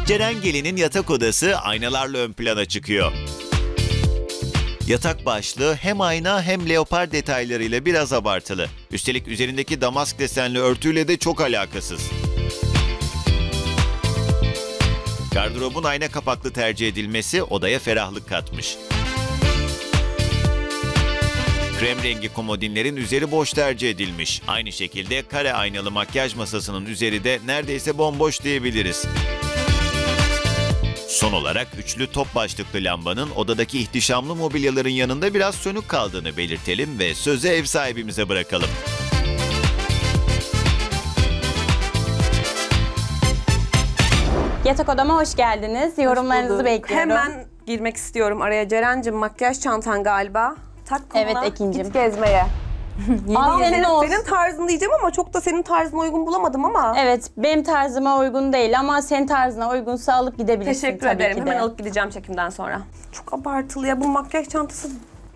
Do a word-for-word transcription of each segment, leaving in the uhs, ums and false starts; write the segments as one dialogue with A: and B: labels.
A: Ceren Gelin'in yatak odası aynalarla ön plana çıkıyor. Yatak başlığı hem ayna hem leopar detaylarıyla biraz abartılı. Üstelik üzerindeki damask desenli örtüyle de çok alakasız. Gardırobun ayna kapaklı tercih edilmesi odaya ferahlık katmış. Krem rengi komodinlerin üzeri boş tercih edilmiş. Aynı şekilde kare aynalı makyaj masasının üzeri de neredeyse bomboş diyebiliriz. Son olarak üçlü top başlıklı lambanın odadaki ihtişamlı mobilyaların yanında biraz sönük kaldığını belirtelim ve sözü ev sahibimize bırakalım.
B: Yatak odama hoş geldiniz. Yorumlarınızı bekliyorum.
C: Hemen girmek istiyorum araya. Ceren'cim, makyaj çantan galiba. Tak
B: Evet,
C: koluna,
B: Ekin'cim.
C: git gezmeye.
B: Al
C: senin,
B: senin olsun.
C: senin tarzın diyeceğim ama çok da senin tarzına uygun bulamadım ama.
B: Evet, benim tarzıma uygun değil ama senin tarzına uygunsa alıp gidebilirsin.
C: Teşekkür
B: tabii
C: ederim.
B: ki de.
C: Hemen alıp gideceğim çekimden sonra. Çok abartılı ya bu makyaj çantası.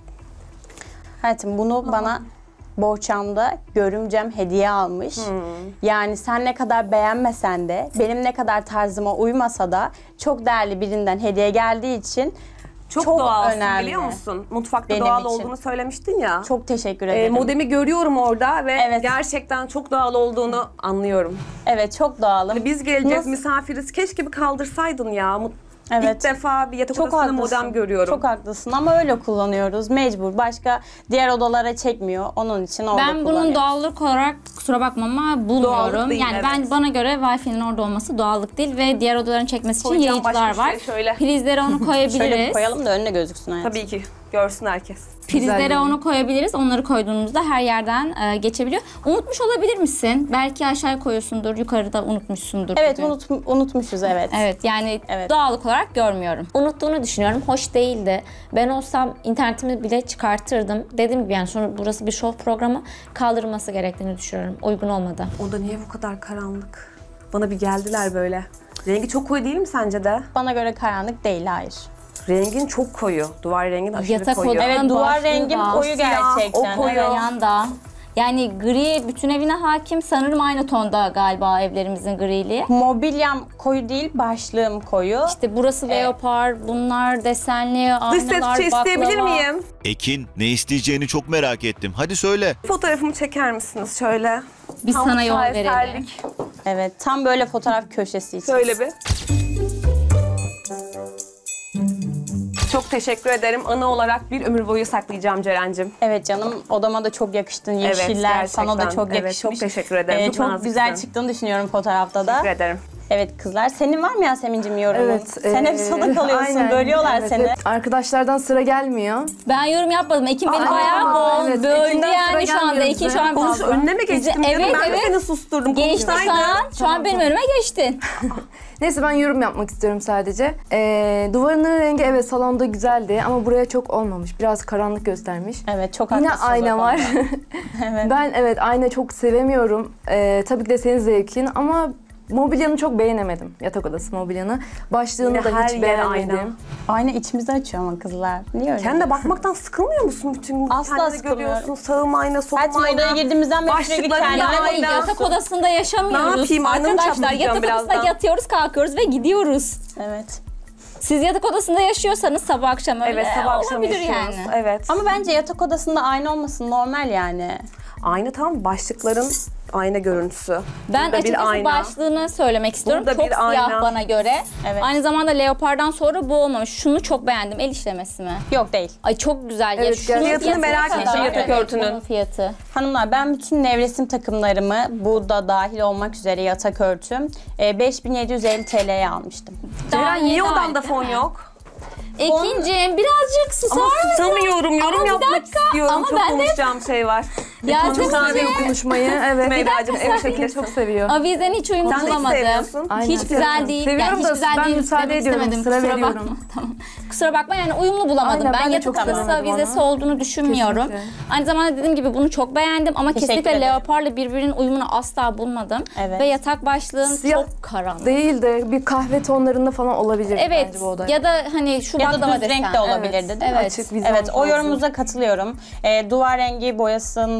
B: Hayatım, bunu bana bohçamda görümcem hediye almış.
C: Hmm.
B: Yani sen ne kadar beğenmesen de, benim ne kadar tarzıma uymasa da çok değerli birinden hediye geldiği için
C: Çok,
B: çok
C: doğalsın
B: önemli.
C: biliyor musun? Mutfakta
B: Benim
C: doğal
B: için.
C: olduğunu söylemiştin ya.
B: Çok teşekkür
C: Ee,
B: ederim.
C: modemi görüyorum orada ve
B: Evet.
C: gerçekten çok doğal olduğunu anlıyorum.
B: Evet, çok doğalım.
C: Biz geleceğiz,
B: Nasıl-
C: misafiriz. Keşke bir kaldırsaydın ya. Mut-
B: Evet.
C: İlk defa bir yatak
B: Çok
C: odasında
B: haklısın.
C: modem görüyorum.
B: Çok haklısın ama öyle kullanıyoruz. Mecbur. Başka diğer odalara çekmiyor. Onun için orada
D: Ben bunun
B: kullanıyorum.
D: doğallık olarak kusura bakma ama bulmuyorum.
C: Doğallık değil,
D: yani
C: evet.
D: ben bana göre Wi-Fi'nin orada olması doğallık değil ve diğer odaların çekmesi için
C: Koyacağım
D: yayıcılar
C: başka
D: var.
C: bir şey, şöyle.
D: Prizlere onu koyabiliriz.
B: Şöyle bir koyalım da önüne gözüksün hayatım.
C: Tabii ki. Görsün herkes.
D: Prizlere onu koyabiliriz. Onları koyduğumuzda her yerden e, geçebiliyor. Unutmuş olabilir misin? Belki aşağıya koyuyorsundur, yukarıda unutmuşsundur.
B: Evet,
D: bugün.
B: unut, unutmuşuz evet.
D: Evet, yani
B: Evet.
D: doğallık olarak görmüyorum.
E: Unuttuğunu düşünüyorum. Hoş değildi. Ben olsam internetimi bile çıkartırdım. Dediğim gibi yani sonra burası bir show programı, kaldırılması gerektiğini düşünüyorum. Uygun olmadı.
C: Oda niye bu kadar karanlık? Bana bir geldiler böyle. Rengi çok koyu değil mi sence de?
B: Bana göre karanlık değil, hayır.
C: Rengin çok koyu. Duvar rengin aşırı
D: Yatak
C: koyu.
D: odanın
B: Evet, duvar
D: başlığı
B: rengim
D: da
B: koyu
C: siyah,
B: gerçekten.
C: o koyu.
B: Evet.
D: yanda. Yani gri bütün evine hakim. Sanırım aynı tonda galiba evlerimizin griliği.
B: Mobilyam koyu değil, başlığım koyu.
D: İşte burası leopar, bunlar desenli,
C: Dış ses
D: aynalar,
C: bir şey
D: baklava.
C: isteyebilir miyim?
A: Ekin, ne isteyeceğini çok merak ettim. Hadi söyle.
C: Fotoğrafımı çeker misiniz şöyle?
D: Biz
C: Tam
D: sana yol
C: şaheserlik.
D: verelim.
B: Evet, tam böyle fotoğraf köşesi için.
C: Şöyle bir. Çok teşekkür ederim. Anı olarak bir ömür boyu saklayacağım Ceren'cim.
B: Evet canım, odama da çok yakıştın. Yeşiller
C: gerçekten.
B: sana da çok
C: Evet,
B: yakışmış.
C: çok teşekkür ederim.
B: Ee,
C: Çok
B: çok
C: naziksin.
B: güzel çıktığını düşünüyorum fotoğrafta da.
C: Teşekkür ederim.
B: Evet kızlar, senin var mı Yasemin'cim yorumun?
F: Evet.
B: Sen hep
F: ee,
B: sona kalıyorsun,
F: aynen.
B: bölüyorlar
F: Evet,
B: seni.
F: evet. Arkadaşlardan sıra gelmiyor.
D: Ben yorum yapmadım. Ekin beni
F: Aa,
D: bayağı bol
F: evet.
D: böldü
F: Ekinden
D: yani
F: sıra
D: şu anda.
F: gelmiyor
D: Ekin
F: bize.
D: şu an
C: Konuş önüne mi geçtim?
D: Evet,
C: canım? Ben de
D: evet.
C: seni susturdum.
D: Geçti şu
C: Konuşsaydın.
D: an. Şu an benim önüme geçtin.
F: Neyse ben yorum yapmak istiyorum sadece. Ee, duvarının rengi evet salonda güzeldi ama buraya çok olmamış. Biraz karanlık göstermiş.
B: Evet, çok
F: Yine
B: haklısınız o
F: ayna
B: konuda.
F: var.
B: Evet.
F: Ben evet ayna çok sevemiyorum. Ee, tabii ki de senin zevkin ama mobilyanı çok beğenemedim. Yatak odası mobilyanı. Başlığını
C: Yine
F: da
C: her
F: hiç
C: yer
F: beğenmedim.
C: ayna.
B: Ayna içimizi açıyor ama kızlar. Niye öyle?
C: Sen de bakmaktan sıkılmıyor musun bütün gün?
B: Asla
C: Kendini
B: sıkılmıyorum.
C: görüyorsun. Sağım ayna, solum
B: Hayatım,
C: ayna.
B: odaya girdiğimizden beri sürekli
C: Başlıkların
B: kendine
C: ayna.
D: Yani yatak odasında yaşamıyoruz.
C: Ne yapayım? Aynamı
D: Arkadaşlar
C: çaplayacağım
D: yatak odasında
C: birazdan.
D: yatıyoruz, kalkıyoruz ve gidiyoruz.
B: Evet.
D: Siz yatak odasında yaşıyorsanız sabah akşam öyle
C: Evet, sabah akşam
D: olabilir
C: yaşıyoruz.
D: yani.
C: Evet.
B: Ama bence yatak odasında ayna olması normal yani.
C: Ayna tam başlıkların ayna görüntüsü.
D: Ben
C: Burada bir
D: açıkçası
C: ayna.
D: başlığını söylemek istiyorum.
C: Burada
D: çok
C: bir
D: siyah
C: ayna.
D: bana göre.
B: Evet.
D: Aynı zamanda leopardan sonra bu olmamış. Şunu çok beğendim. El işlemesi mi?
B: Yok değil.
D: Ay çok güzel.
F: Evet,
D: şunun
F: fiyatını
D: fiyatı ne
C: merak
D: kadar?
C: ettim, yatak
D: Evet,
C: örtünün.
D: bunun fiyatı.
B: Hanımlar, ben bütün nevresim takımlarımı, bu da dahil olmak üzere yatak örtüm, e, beş bin yedi yüz elli T L'ye almıştım.
D: Daha
C: Ceren niye
D: yeni
C: odanda
D: aydı,
C: fon
D: değil mi?
C: yok?
D: Ekinciğim birazcık susar
C: Ama
D: mısın?
C: susamıyorum. Yorum
D: Ama bir
C: yapmak
D: dakika,
C: istiyorum.
D: ama
C: Çok
D: ben de-
C: konuşacağım şey var.
D: Ya çok
F: Konuşmayı,
D: seviyorum.
F: konuşmayı evet.
C: Meyra'cığım
F: Bu
C: ev
F: şekilde
C: şekilde
F: çok seviyor.
D: Avizen hiç uyumlu
C: Sen de hiç
D: bulamadım.
C: sevmiyorsun.
F: Aynen.
D: Hiç güzel değil.
F: Seviyorum
D: yani
F: da
D: hiç güzel
F: ben
D: değil
F: müsaade
D: demek
F: ediyorum,
D: istemedim.
F: sıra
D: Kusura
F: veriyorum.
D: bakma. Tamam. Kusura bakma yani uyumlu bulamadım.
F: Aynen,
D: ben
F: ben de
D: yatak
F: çok
D: odası
F: sevemedim
D: avizesi
F: onu.
D: olduğunu düşünmüyorum.
F: Kesinlikle.
D: Aynı zamanda dediğim gibi bunu çok beğendim ama
B: Teşekkür
D: kesinlikle
B: ederim.
D: leoparla birbirinin uyumunu asla bulmadım.
B: Evet.
D: Ve yatak başlığın
F: Siyah
D: çok karanlık.
F: Değil de bir kahve tonlarında falan olabilir
D: Evet
F: bence bu oda.
D: ya da hani şu
B: Ya
D: baklava
B: da düz
D: desen.
B: renk de olabilirdi
F: Evet.
B: değil mi?
D: Evet.
F: Açık vizyon
B: Evet, o
F: tarzı.
B: yorumunuza katılıyorum. E, duvar rengi boyasında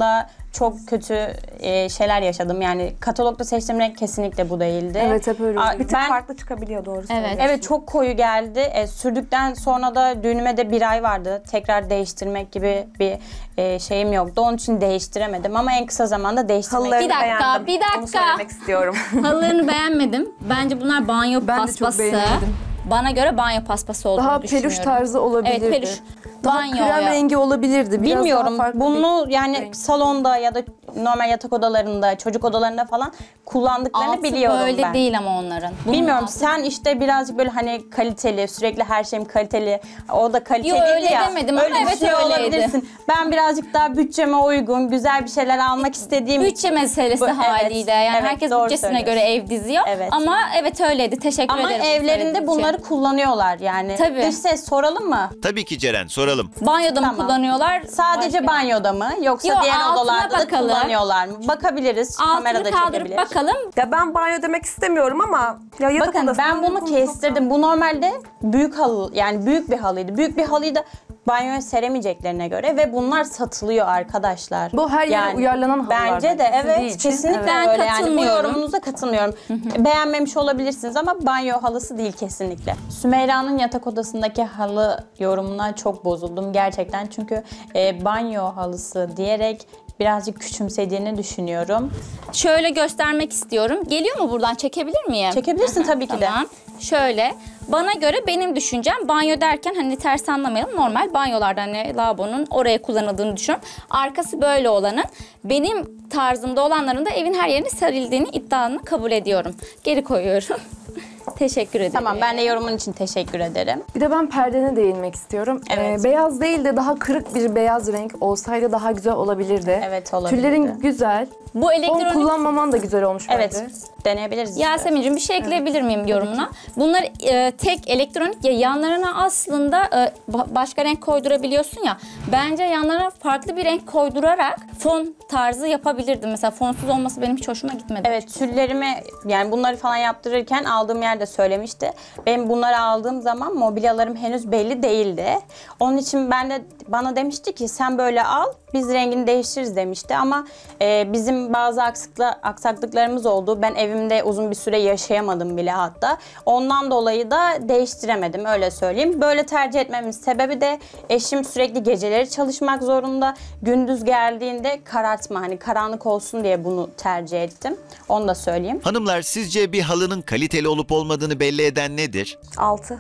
B: çok kötü e, şeyler yaşadım. Yani katalogda seçtiğim renk kesinlikle bu değildi.
F: Evet, hep öyle.
B: Aa,
C: Bir tık
B: ben
C: farklı çıkabiliyor doğru
D: Evet.
C: söylüyorsun.
B: evet çok koyu geldi. E, sürdükten sonra da düğünüme de bir ay vardı. Tekrar değiştirmek gibi bir e, şeyim yoktu. Onun için değiştiremedim ama en kısa zamanda değiştirmek
C: Halılarını
D: Bir dakika,
C: beğendim.
D: bir dakika.
C: Onu söylemek istiyorum.
D: Halılarını beğenmedim. Bence bunlar banyo
F: Ben de çok
D: paspası.
F: beğenmedim.
D: Bana göre banyo paspası olduğunu
F: Daha
D: düşünüyorum.
F: peluş tarzı olabilirdi.
D: Evet, peluş.
F: Daha
D: Banyo
F: krem
D: ya.
F: rengi olabilirdi. Biraz
B: Bilmiyorum.
F: daha farklı
B: Bunu
F: bir
B: yani
F: renk.
B: salonda ya da normal yatak odalarında, çocuk odalarında falan kullandıklarını
D: Altı
B: biliyorum
D: böyle
B: ben.
D: değil ama onların. Bunun
B: Bilmiyorum,
D: altı-
B: sen işte birazcık böyle hani kaliteli, sürekli her şeyim kaliteli, o da kaliteliydi
D: Yo, öyle
B: ya.
D: demedim ama
B: öyle
D: evet,
B: düşünüyor
D: öyleydi.
B: olabilirsin. Ben birazcık daha bütçeme uygun, güzel bir şeyler almak istediğim
D: Bütçe meselesi
B: Bu- evet,
D: haliyle. Yani
B: evet,
D: herkes
B: doğru
D: bütçesine
B: söylüyorsun.
D: göre ev diziyor.
B: Evet.
D: Ama evet öyleydi. Teşekkür
B: Ama
D: ederim. söylediğin
B: evlerinde
D: için.
B: bunları kullanıyorlar yani.
D: Tabii.
B: Dış ses soralım mı?
A: Tabii ki Ceren, soralım.
D: Banyoda mı
B: Tamam.
D: kullanıyorlar?
B: Sadece
D: Başka-
B: banyoda mı yoksa
D: Yo,
B: diğer
D: altına
B: odalarda da
D: bakalım.
B: kullanıyorlar mı? Bakabiliriz. Kamerada
D: Altını kaldırıp
B: çekebilir.
D: bakalım.
C: Ya ben banyo demek istemiyorum ama ya yatak
B: Bakın
C: odasında
B: ben bunu
C: uygun çok
B: kestirdim. Bu normalde büyük halı, yani büyük bir halıydı. Büyük bir halıyı da banyoya seremeyeceklerine göre ve bunlar satılıyor arkadaşlar.
F: Bu her yere uyarlanan halılar
B: Bence de
F: bence,
B: evet
F: sizin için.
B: kesinlikle
D: Ben
B: öyle yani. Bu
D: katılmıyorum.
B: yorumunuza katılmıyorum. Beğenmemiş olabilirsiniz ama banyo halısı değil kesinlikle. Sümeyra'nın yatak odasındaki halı yorumuna çok bozuldum gerçekten. Çünkü e, banyo halısı diyerek birazcık küçümsediğini düşünüyorum.
D: Şöyle göstermek istiyorum. Geliyor mu buradan? Çekebilir miyim?
B: Çekebilirsin tabii ki de.
D: Tamam. Şöyle. Bana göre benim düşüncem banyo derken hani ters anlamayalım. Normal banyolarda hani lavabonun oraya kullanıldığını düşünüyorum. Arkası böyle olanın benim tarzımda olanların da evin her yerine serildiğini iddianı kabul ediyorum. Geri koyuyorum. Teşekkür ederim.
B: Tamam, ben de yorumun için teşekkür ederim.
F: Bir de ben perdene değinmek istiyorum.
B: Evet.
F: Ee, beyaz değil de daha kırık bir beyaz renk olsaydı daha güzel olabilirdi.
B: Evet, olabilirdi.
F: Tüllerin güzel.
D: Bu
F: Fon
D: elektronik...
F: kullanmaman da güzel olmuş
B: Evet,
F: bence.
B: deneyebiliriz.
D: Yasemin'cim bir şey ekleyebilir miyim yorumuna? Bunlar e, tek elektronik ya, yanlarına aslında e, ba- başka renk koydurabiliyorsun ya. Bence yanlarına farklı bir renk koydurarak fon tarzı yapabilirdim. Mesela fonsuz olması benim hiç hoşuma gitmedi.
B: Evet, tüllerimi yani bunları falan yaptırırken aldığım yerde söylemişti. Benim bunları aldığım zaman mobilyalarım henüz belli değildi. Onun için ben de bana demişti ki sen böyle al, biz rengini değiştiririz demişti. Ama e, bizim bazı aksakla, aksaklıklarımız oldu. Ben evimde uzun bir süre yaşayamadım bile hatta. Ondan dolayı da değiştiremedim, öyle söyleyeyim. Böyle tercih etmemin sebebi de eşim sürekli geceleri çalışmak zorunda. Gündüz geldiğinde karartma, hani karanlık olsun diye bunu tercih ettim. Onu da söyleyeyim.
A: Hanımlar, sizce bir halının kaliteli olup olmadığını belli eden nedir?
C: altı.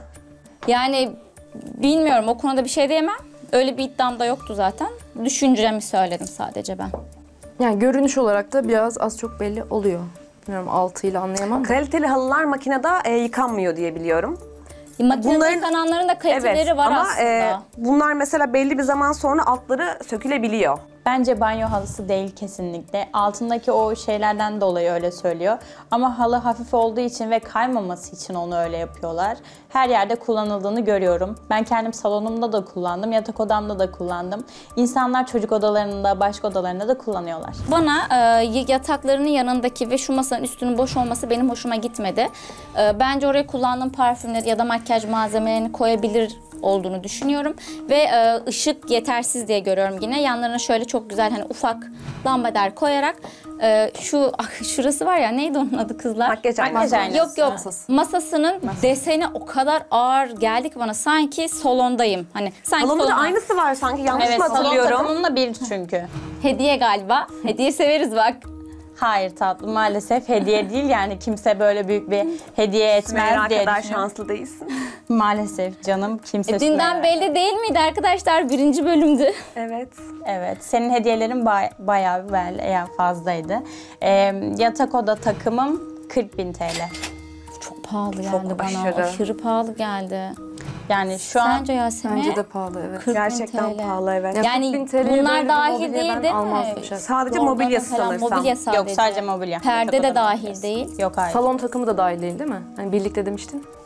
D: Yani bilmiyorum, o konuda bir şey diyemem. Öyle bir iddiam da yoktu zaten. Düşüncemi söyledim sadece ben.
F: Yani görünüş olarak da biraz az çok belli oluyor. Bilmiyorum, altıyla anlayamam. da.
C: Kaliteli halılar makinede e, yıkanmıyor diye biliyorum.
D: Makinede
C: Bunların-
D: yıkananların da kaliteleri var
C: ama
D: aslında.
C: e, bunlar mesela belli bir zaman sonra altları sökülebiliyor.
B: Bence banyo halısı değil kesinlikle. Altındaki o şeylerden dolayı öyle söylüyor. Ama halı hafif olduğu için ve kaymaması için onu öyle yapıyorlar. Her yerde kullanıldığını görüyorum. Ben kendim salonumda da kullandım, yatak odamda da kullandım. İnsanlar çocuk odalarında, başka odalarında da kullanıyorlar.
D: Bana e, yataklarının yanındaki ve şu masanın üstünün boş olması benim hoşuma gitmedi. E, bence oraya kullandığım parfümleri ya da makyaj malzemelerini koyabilir olduğunu düşünüyorum. Ve e, ışık yetersiz diye görüyorum yine. Yanlarına şöyle çok güzel hani ufak lambader koyarak e, şu ah, şurası var ya, neydi onun adı kızlar?
C: Makyaj aynası.
B: Makyaj aynası.
D: Yok yok,
F: Masası.
D: masasının deseni o kadar ağır geldi ki bana, sanki salondayım. Hani sanki
C: Salonda da
D: salonda-
C: aynısı var sanki, yanlış
B: Evet,
C: mı
B: salon
C: hatırlıyorum?
B: takımında bir çünkü.
D: Hediye galiba. Hediye severiz bak.
B: Hayır tatlım, maalesef hediye değil, yani kimse böyle büyük bir hediye etmez
C: Sümeyra
B: diye
C: kadar
B: düşünüyorum.
C: şanslı değilsin.
B: Maalesef canım, kimse
D: E, dünden
B: Sümeyra.
D: belli değil miydi arkadaşlar? Birinci bölümdü.
C: Evet.
B: Evet, senin hediyelerin bay- bayağı bir böyle yani fazlaydı. Ee, yatak oda takımım kırk bin T L.
D: Çok pahalı geldi
C: Çok
D: bana.
C: aşırı.
D: Aşırı pahalı geldi.
B: Yani şu an
D: Sence Yasemin?
F: Bence de pahalı, evet.
D: kırk bin
C: Gerçekten
D: T L.
C: pahalı, evet.
F: Ya
D: Yani
F: kırk bin T L'ye böyle
D: bunlar
F: bir
D: dahil
F: mobilya
D: değil
F: ben
D: değil
F: almazdım
D: mi?
F: şahsen.
C: Sadece
D: Yorganı
C: mobilyası
D: falan,
C: sanırsam.
D: Mobilya sadece.
B: yok, sadece mobilya.
D: Perde
B: Yatak
D: de
B: oda
D: dahil
B: mobilyası.
D: değil.
B: Yok, hayır.
F: Salon takımı da dahil değil değil mi? Hani birlikte demiştin.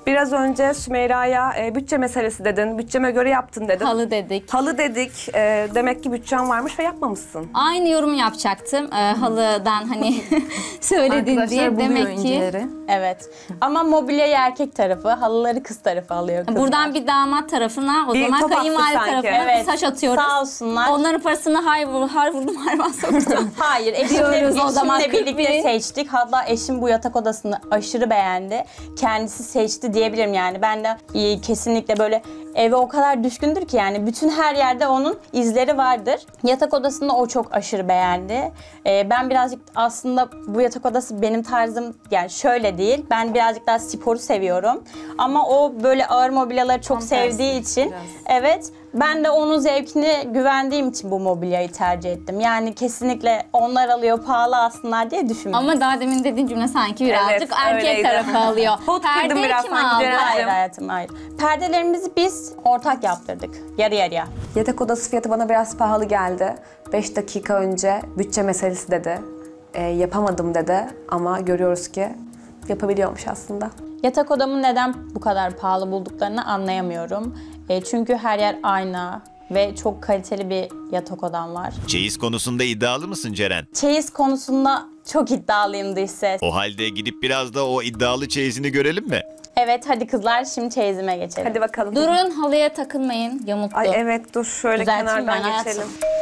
C: Biraz önce Sümeyra'ya e, bütçe meselesi dedin, bütçeme göre yaptın dedin.
D: Halı dedik.
C: Halı dedik, e, demek ki bütçen varmış ve yapmamışsın.
D: Aynı yorum yapacaktım. Ee, halıdan hani söyledin
F: Arkadaşlar
D: diye.
F: buluyor
D: Demek ki
F: incileri.
B: Evet. Ama mobilyayı erkek tarafı, halıları kız tarafı alıyor kızlar.
D: buradan bir damat tarafına, o
C: Bir
D: zaman
C: top attık
D: kayınvalide
C: sanki.
D: tarafına
B: Evet.
D: taş atıyoruz.
B: Sağ olsunlar.
D: Onların parasını hay, vur, har vurdum hayvan soktum.
B: Hayır, eşimle,
D: Diyoruz o zaman
B: eşimle
D: kırk
B: birlikte
D: bin.
B: seçtik. Hatta eşim bu yatak odasını aşırı beğendi. Kendisi seçti diyebilirim yani. Ben de e, kesinlikle böyle eve o kadar düşkündür ki yani bütün her yerde onun izleri vardır. Yatak odasını o çok aşırı beğendi. E, ben birazcık aslında bu yatak odası benim tarzım yani şöyle değil. Ben birazcık daha sporu seviyorum. Ama o böyle ağır mobilyaları çok
F: Tam
B: sevdiği
F: tersi
B: için
F: biraz.
B: evet ben de onun zevkine güvendiğim için bu mobilyayı tercih ettim. Yani kesinlikle onlar alıyor pahalı alsınlar diye düşünmüyorum.
D: Ama daha demin dediğin cümle sanki birazcık
C: Evet,
D: erkek
C: öyleydi.
D: tarafı alıyor.
C: Pot kırdım
D: Perdeyi
C: biraz
D: kim
C: sanki
D: aldı?
C: Ceren.
B: Hayır hayatım hayır. Perdelerimizi biz ortak yaptırdık. Yarı yarıya.
C: Yatak odası fiyatı bana biraz pahalı geldi. beş dakika önce bütçe meselesi dedi. E, yapamadım dedi ama görüyoruz ki yapabiliyormuş aslında.
B: Yatak odamı neden bu kadar pahalı bulduklarını anlayamıyorum. E, çünkü her yer ayna ve çok kaliteli bir yatak odam var.
A: Çeyiz konusunda iddialı mısın Ceren?
B: Çeyiz konusunda çok iddialıyım dış ses.
A: O halde gidip biraz da o iddialı çeyizini görelim mi?
B: Evet hadi kızlar şimdi çeyizime geçelim.
C: Hadi bakalım.
D: Durun, halıya takılmayın, yamuktu.
C: Ay evet dur şöyle
B: Düzelteyim
C: kenardan
B: ben hayatım.
C: geçelim.